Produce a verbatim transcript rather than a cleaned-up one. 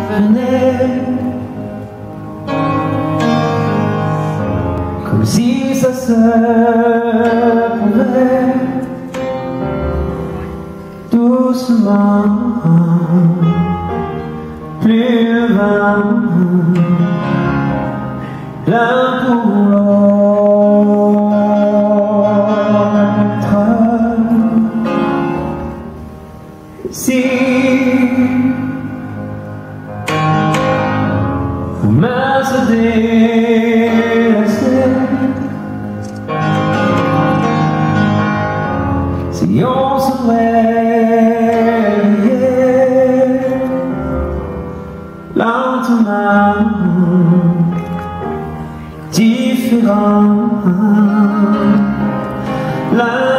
venait, comme si ça se pouvait, doucement, plus loin, l'un pour l'autre. Si vous me se délaissez, si on se réveillait lentement, différent, l'un